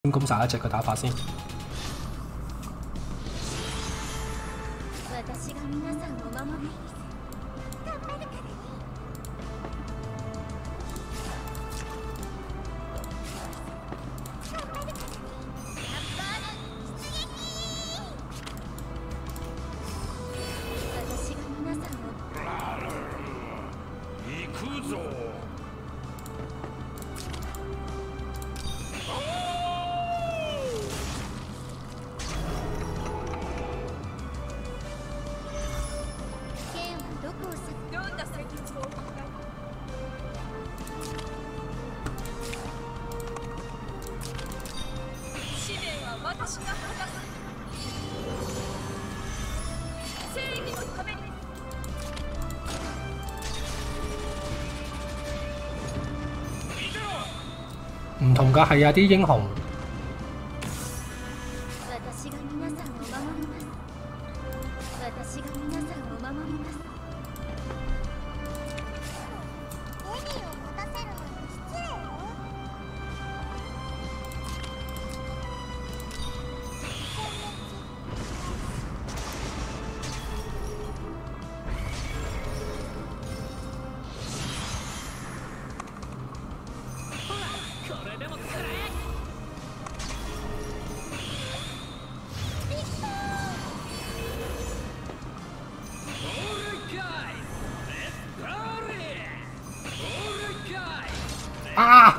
先攻殺一隻佢打法先。唔同㗎，係啊，啲英雄。啊！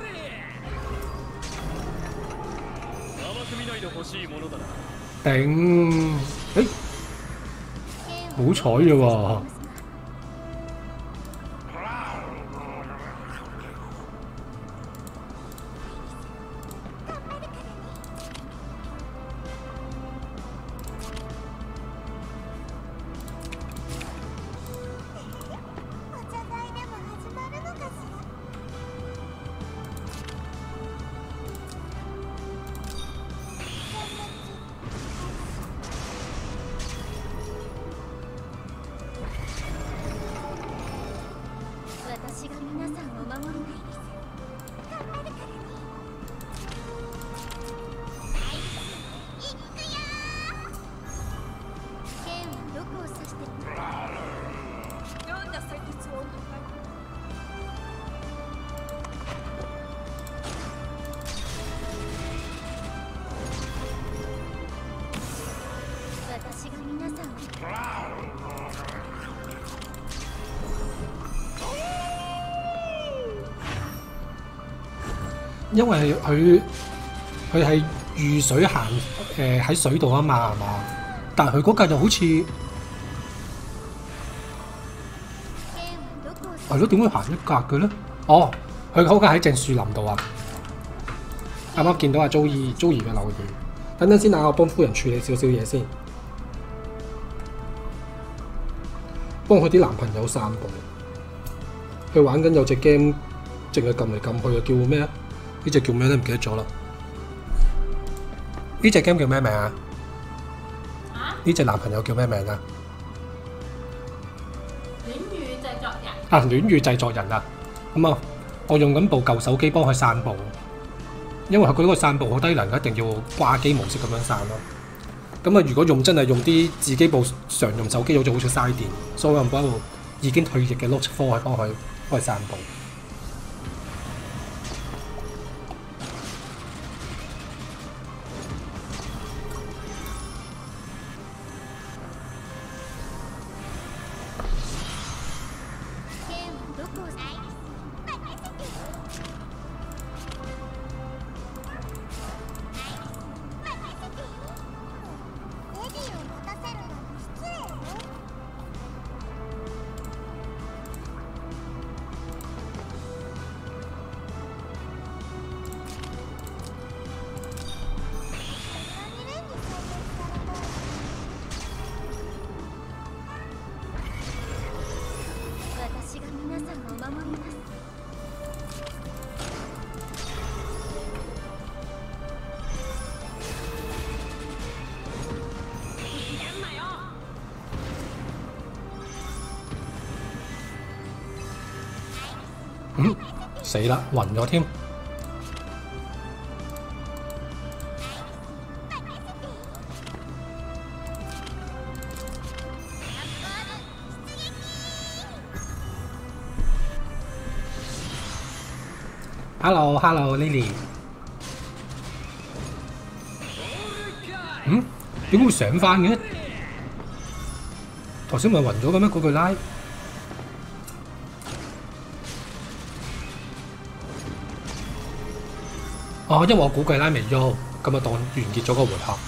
頂！誒，冇彩嘅喎。因為佢係遇水行喺水度啊嘛，係嘛？但係佢嗰架就好似係咯，點會行一格嘅咧？哦，佢嗰架喺正樹林度啊！啱啱見到阿 Joey 嘅留言，等陣先啊，我幫夫人處理少少嘢先，幫佢啲男朋友散步。佢玩緊有隻 game， 淨係撳嚟撳去，又叫咩啊？呢隻叫咩咧？唔記得咗啦。呢隻 game 叫咩名啊？呢隻男朋友叫咩名啊？戀與製作人。啊，戀與製作人啊！咁啊，我用緊部舊手機幫佢散步，因為佢嗰個散步好低能，一定要掛機模式咁樣散咯。咁啊，如果真係用啲自己部常用手機，好似嘥電，所以我用部已經退役嘅 Note 4去幫佢散步。死啦，暈咗添。 Hello，Lily。點會醒翻嘅？頭先咪暈咗嘅咩？嗰句拉。哦，因為我估計拉未喐，咁啊當完結咗個回合。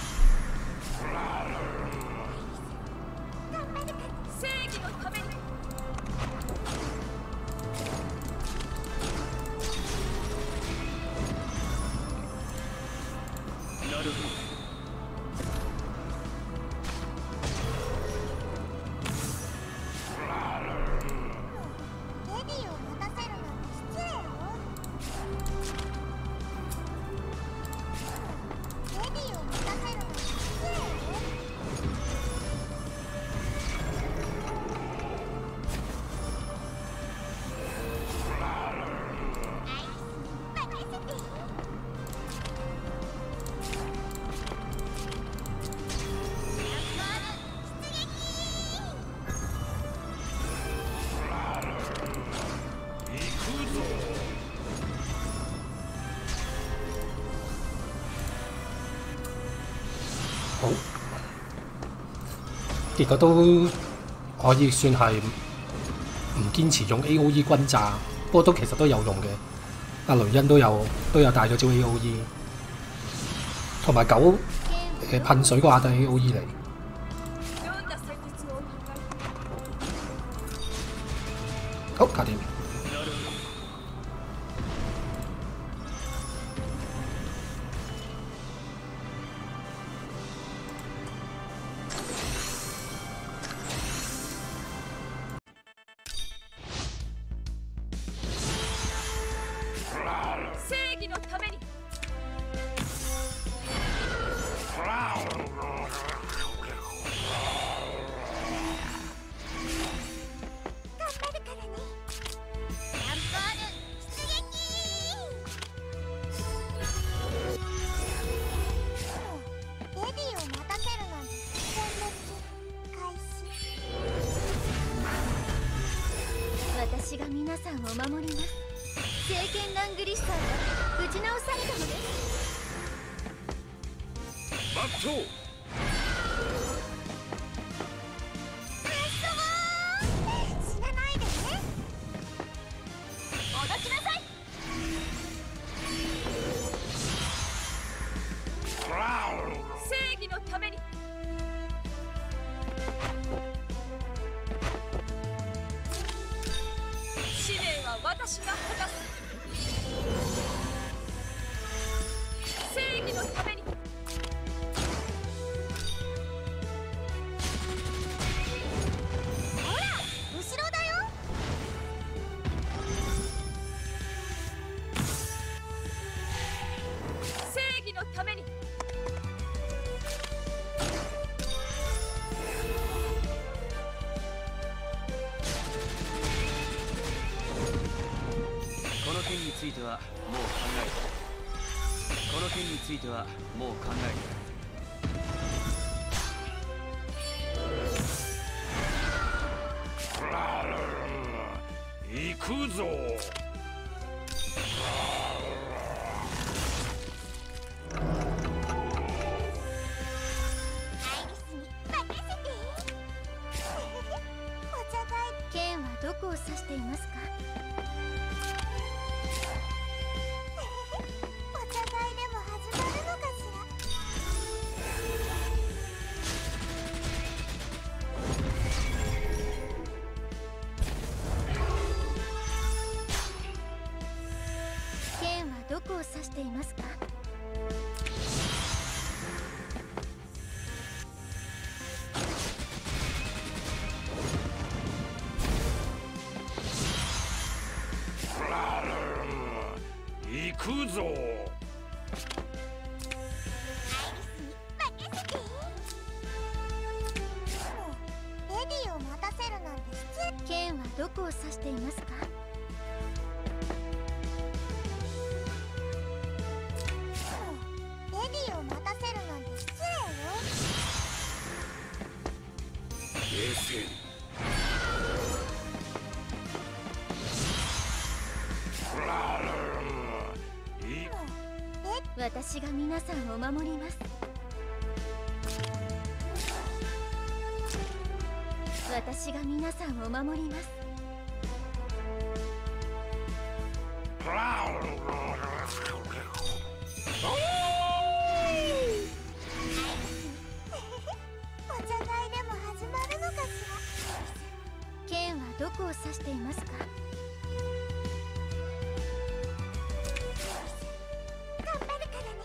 好，結果都可以算係唔堅持用 AOE 轟炸，不過其實都有用嘅。阿雷恩都有帶咗招 AOE， 同埋狗噴水嗰下都係 AOE 嚟。好，搞掂。 私が皆さんを守ります。聖剣ラングリッサーが打ち直されたのです。バット死なないでね。おどきなさい。正義のために。使命は私が果たす。正義のために。ほら後ろだよ。正義のために。 この件についてはもう考えた。この件についてはもう考えた。行くぞ。 剣はどこを指していますか？お互いでも始まるのかしら。剣はどこを指していますか？ 行くぞ。 レディを待たせるなんて失礼。剣はどこを指していますか？レディを待たせるなんて失礼よ。 冷静に。 私が皆さんを守ります。私が皆さんを守ります。 お茶会でも始まるのかしら。 剣はどこを指していますか？ 頑張るからね。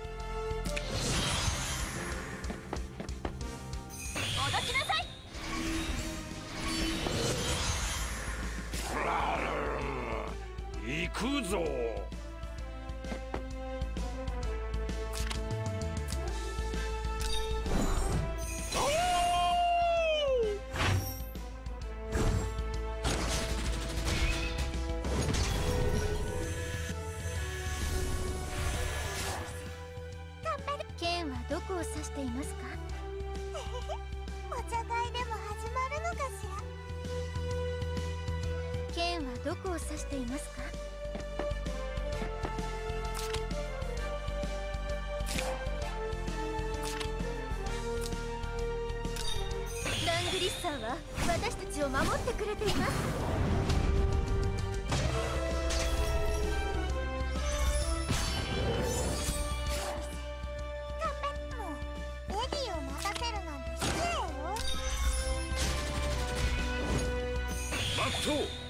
おどきなさい。 行くぞ。 剣はどこを指していますか？ お茶会でも始まるのかしら。 剣はどこを指していますか？ラングリッサーは私たちを守ってくれています。 エディを待たせるなんて失礼よ。 マット。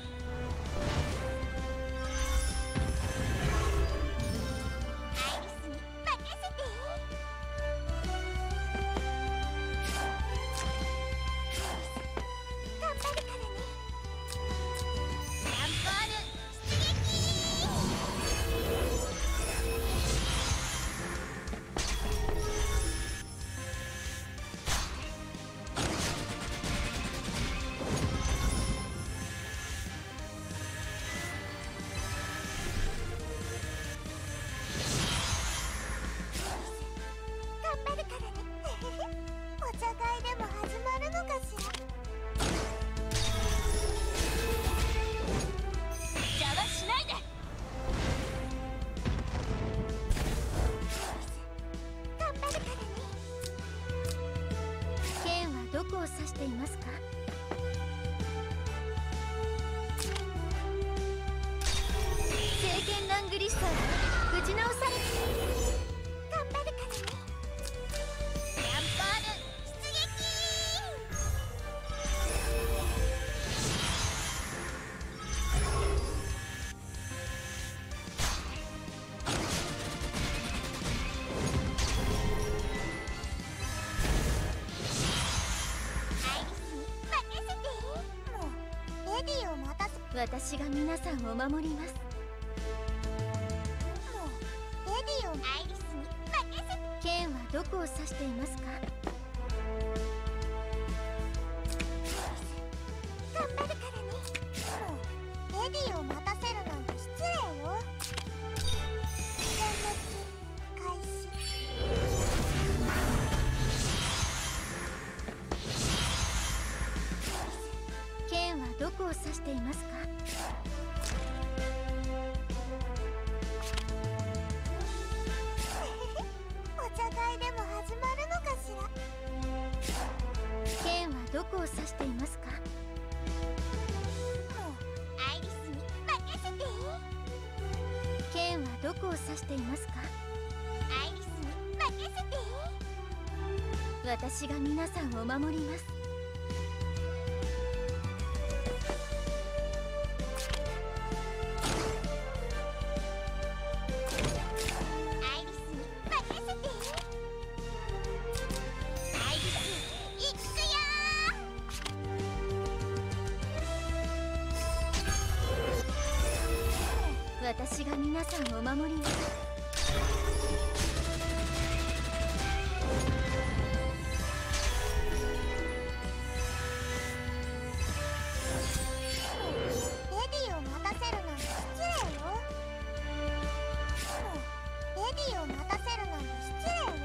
アイリスに任せて。頑張るからね。ランボール出撃。頑張るからね。お茶会でも始まるのかしら。 邪魔しないで。 頑張るからね。 剣はどこを指していますか？聖剣ラングリッサーが打ち直されて。 頑張るからね。ランボール出撃。アイリスに任せて。もうエディを待たせ。 私が皆さんを守ります。 もうエディをアイリスに任せて。 剣はどこを指していますか？ 頑張るからね。もうエディを待たせるなんて失礼よ。殲滅開始。 剣はどこを指していますか？ お茶会でも始まるのかしら。 剣はどこを指していますか？ もうアイリスに任せて。 剣はどこを指していますか？ アイリスに任せて。 私が皆さんを守ります。 アイリスに任せて。アイリス行くよ私が皆さんを守ります。 エディを待たせるなんて失礼よ。もうエディを待たせるなんて失礼よ。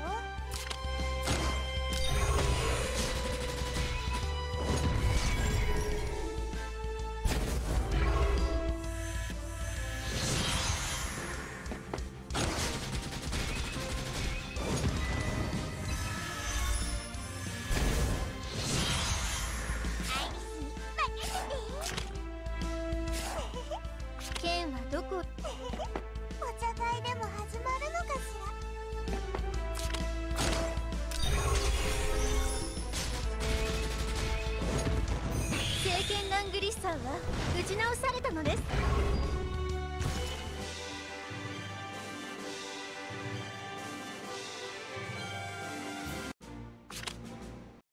どこ。 お茶会でも始まるのかしら。 聖剣ラングリッサーは打ち直されたのです。